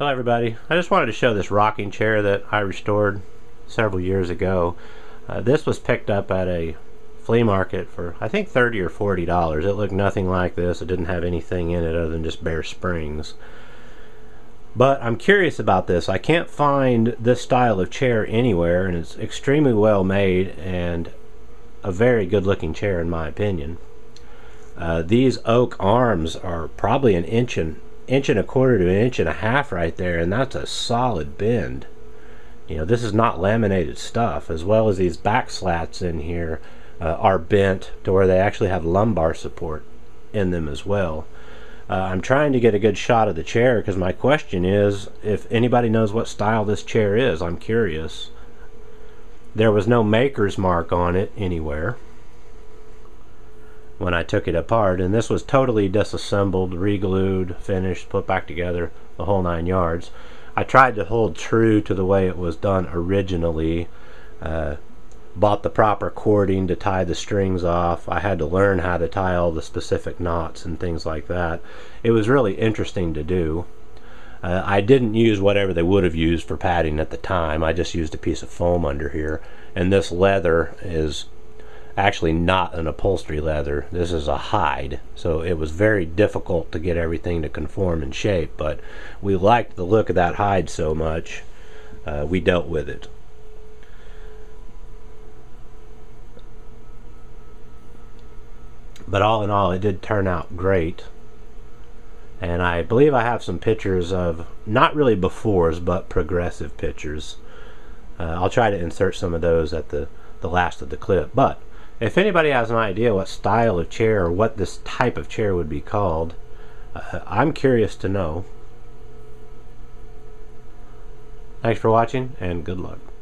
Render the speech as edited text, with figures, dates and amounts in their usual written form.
Hello everybody. I just wanted to show this rocking chair that I restored several years ago. This was picked up at a flea market for I think $30 or $40. It looked nothing like this. It didn't have anything in it other than just bare springs. But I'm curious about this. I can't find this style of chair anywhere, and it's extremely well made and a very good looking chair in my opinion. These oak arms are probably an inch and a quarter to an inch and a half right there, and that's a solid bend. You know, this is not laminated stuff. As well as these back slats in here are bent to where they actually have lumbar support in them as well. I'm trying to get a good shot of the chair because my question is, if anybody knows what style this chair is, I'm curious. There was no maker's mark on it anywhere when I took it apart, and this was totally disassembled, re-glued, finished, put back together, the whole 9 yards. I tried to hold true to the way it was done originally. Bought the proper cording to tie the strings off. I had to learn how to tie all the specific knots and things like that. It was really interesting to do. I didn't use whatever they would have used for padding at the time. I just used a piece of foam under here, and this leather is actually not an upholstery leather. This is a hide, so it was very difficult to get everything to conform in shape, but we liked the look of that hide so much we dealt with it. But all in all, it did turn out great, and I believe I have some pictures of, not really befores, but progressive pictures. I'll try to insert some of those at the last of the clip. But if anybody has an idea what style of chair or what this type of chair would be called, I'm curious to know. Thanks for watching, and good luck.